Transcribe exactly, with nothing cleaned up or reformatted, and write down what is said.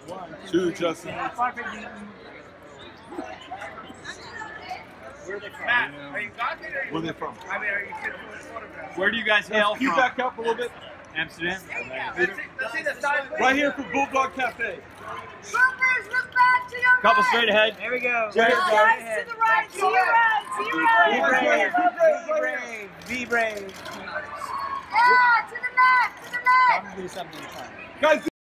Two, Justin. Where are they from? Matt, are you talking or are you Where are they from? I mean, are you kidding with the photograph? Where do you guys hail Can you from? back up a little bit? Amsterdam? Let's see, let's see the size. Right here from Bulldog Cafe. Troopers, look back to your right. Couple straight ahead. There we go. Straight Guys, ahead. to the right, to your right, to your right. Be brave. Be brave. Yeah, to the left, to the left. I'm gonna do something at a time. Guys,